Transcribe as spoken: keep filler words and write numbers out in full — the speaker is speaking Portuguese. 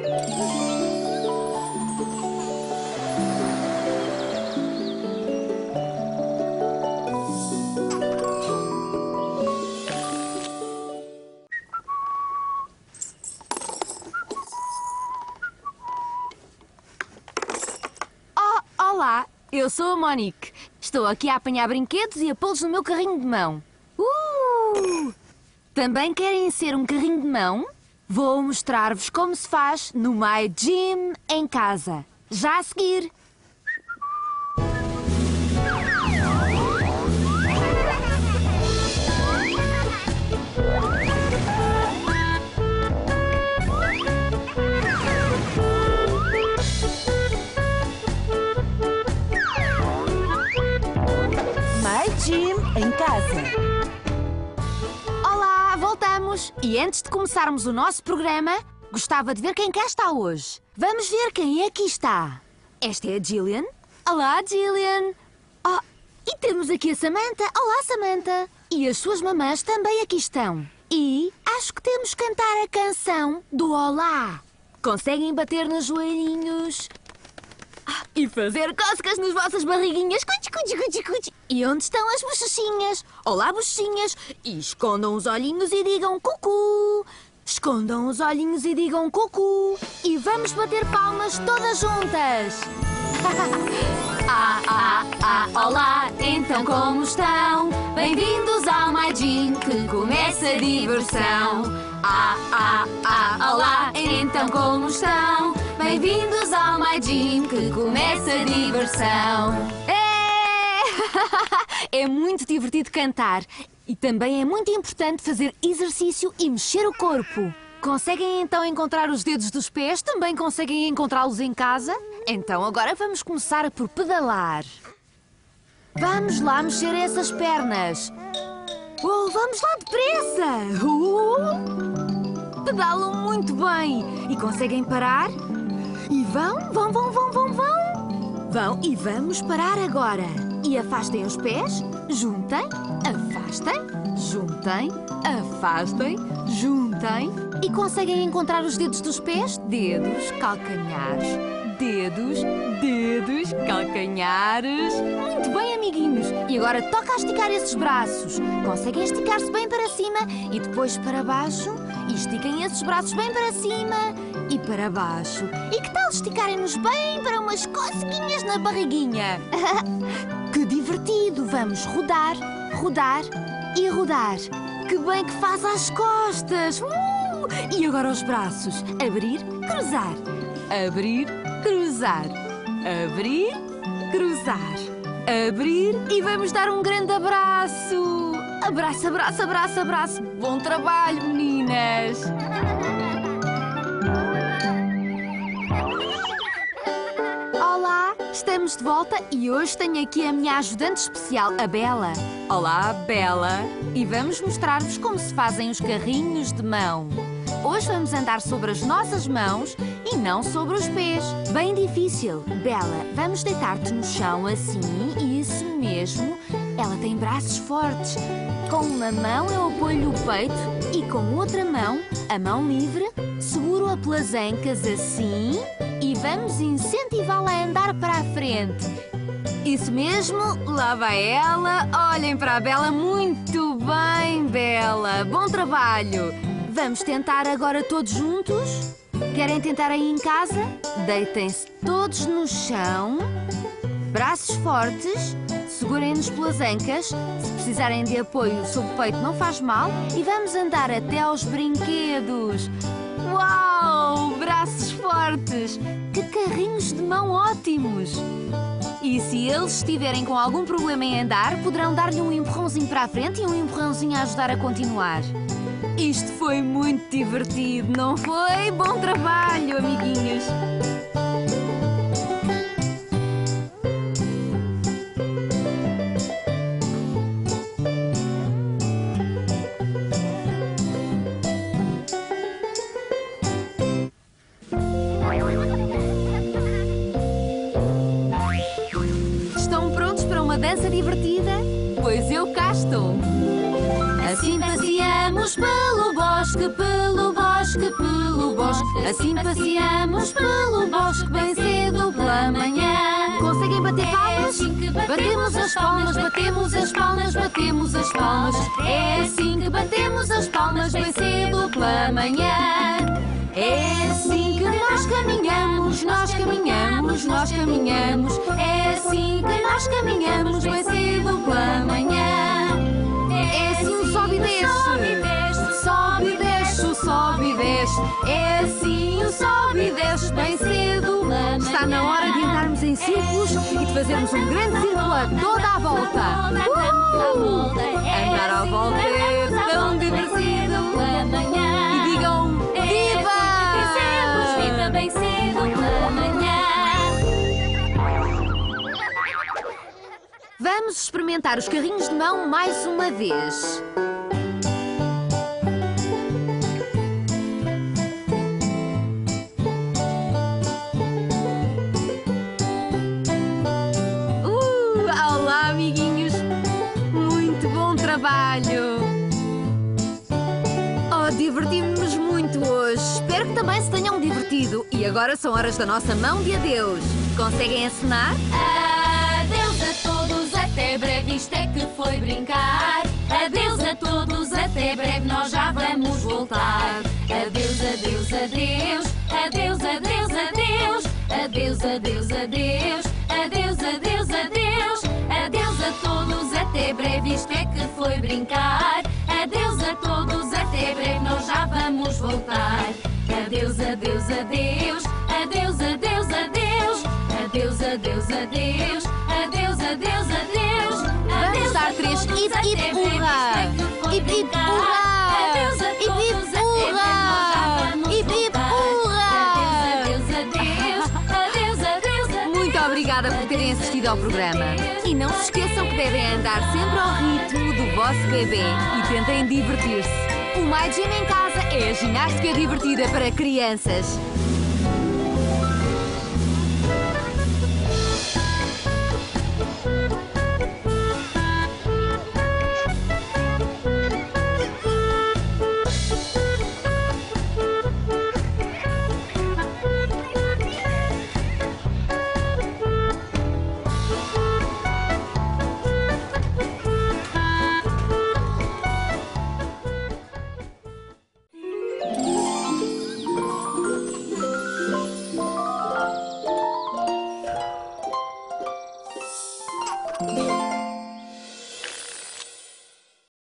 Olá, eu sou a Monique. Estou aqui a apanhar brinquedos e a pô-los no meu carrinho de mão. Uh! Também querem ser um carrinho de mão? Vou mostrar-vos como se faz no My Gym em casa. Já a seguir. Gym em casa. Olá, voltamos! E antes de começarmos o nosso programa, gostava de ver quem cá está hoje. Vamos ver quem aqui está. Esta é a Jillian. Olá, Jillian! Oh, e temos aqui a Samantha. Olá, Samantha! E as suas mamãs também aqui estão. E acho que temos que cantar a canção do Olá. Conseguem bater nos joelhinhos e fazer cócegas nas vossas barriguinhas. Cuti, cuti, cuti, cuti. E onde estão as bochechinhas? Olá, bochechinhas. E escondam os olhinhos e digam cucu. Escondam os olhinhos e digam cucu. E vamos bater palmas todas juntas. Ah, ah, ah, olá, então como estão? Bem-vindos ao My Gym, que começa a diversão. Ah, ah, ah, olá, então como estão? Bem-vindos ao My Gym, que começa a diversão. É! É muito divertido cantar. E também é muito importante fazer exercício e mexer o corpo. Conseguem então encontrar os dedos dos pés? Também conseguem encontrá-los em casa? Então agora vamos começar por pedalar. Vamos lá mexer essas pernas. Oh, vamos lá depressa! Uh! Pedalam muito bem. E conseguem parar? E vão, vão, vão, vão, vão, vão. Vão e vamos parar agora. E afastem os pés, juntem, afastem, juntem, afastem, juntem. E conseguem encontrar os dedos dos pés? Dedos, calcanhares, dedos, dedos, calcanhares. Muito bem, amiguinhos. E agora toca a esticar esses braços. Conseguem esticar-se bem para cima e depois para baixo. E estiquem esses braços bem para cima e para baixo. E que tal esticarem-nos bem para umas coceguinhas na barriguinha? Que divertido! Vamos rodar, rodar e rodar. Que bem que faz às costas! Uh! E agora os braços. Abrir, cruzar. Abrir, cruzar. Abrir, cruzar. Abrir e vamos dar um grande abraço. Abraço, abraço, abraço, abraço. Bom trabalho, meninas! Olá, estamos de volta e hoje tenho aqui a minha ajudante especial, a Bela. Olá, Bela. E vamos mostrar-vos como se fazem os carrinhos de mão. Hoje vamos andar sobre as nossas mãos e não sobre os pés. Bem difícil. Bela, vamos deitar-te no chão assim, isso mesmo. Ela tem braços fortes. Com uma mão eu apoio o peito e com outra mão, a mão livre, seguro-a pelas ancas assim e vamos incentivá-la a andar para a frente. Isso mesmo, lá vai ela. Olhem para a Bela. Muito bem, Bela. Bom trabalho. Vamos tentar agora todos juntos? Querem tentar aí em casa? Deitem-se todos no chão. Braços fortes. Segurem-nos pelas ancas. Se precisarem de apoio sob o peito, não faz mal. E vamos andar até aos brinquedos. Uau! Braços fortes! Que carrinhos de mão ótimos! E se eles estiverem com algum problema em andar, poderão dar-lhe um empurrãozinho para a frente e um empurrãozinho a ajudar a continuar. Isto foi muito divertido, não foi? Bom trabalho, amiguinhos! Estão prontos para uma dança divertida? Pois eu cá estou! Assim passeamos pelo bosque. bosque, pelo bosque, pelo bosque. Assim passeamos pelo bosque bem cedo pela manhã. Conseguem bater palmas? Batemos as palmas, batemos as palmas, batemos as palmas. É assim que batemos as palmas bem cedo pela manhã. É assim que nós caminhamos, nós caminhamos, nós caminhamos. É assim que nós caminhamos bem cedo pela manhã. É assim o sobe e desce, sobe e desce, sobe e desce. É assim o sobe e desce bem cedo. Está na hora de entrarmos em círculos e de fazermos um grande círculo a toda a volta. Uh! Andar à volta é tão divertido. E digam viva! Viva bem cedo pela manhã. Vamos experimentar os carrinhos de mão mais uma vez. Uh, olá, amiguinhos. Muito bom trabalho. Oh, divertimos-nos muito hoje. Espero que também se tenham divertido. E agora são horas da nossa mão de adeus. Conseguem acenar? Adeus a todos, até breve, isto é que foi brincar. Adeus a todos, até breve, nós já vamos voltar. Adeus, adeus, adeus, adeus, adeus, adeus. Adeus, adeus, adeus, adeus, adeus, adeus. Adeus a todos, até breve, isto é que foi brincar. Adeus a todos, até breve, nós já vamos voltar. Adeus, adeus, adeus, adeus, adeus, adeus. Adeus, adeus, adeus, adeus, adeus, adeus. Vamos dar três hip hip hurra! Hip hip hurra! Hip hip hurra! Hip hip hurra! Adeus, adeus, adeus, adeus, adeus. Muito obrigada por terem assistido ao programa. E não se esqueçam que devem andar sempre ao ritmo do vosso bebê e tentem divertir-se. O My Gym em casa é a ginástica divertida para crianças.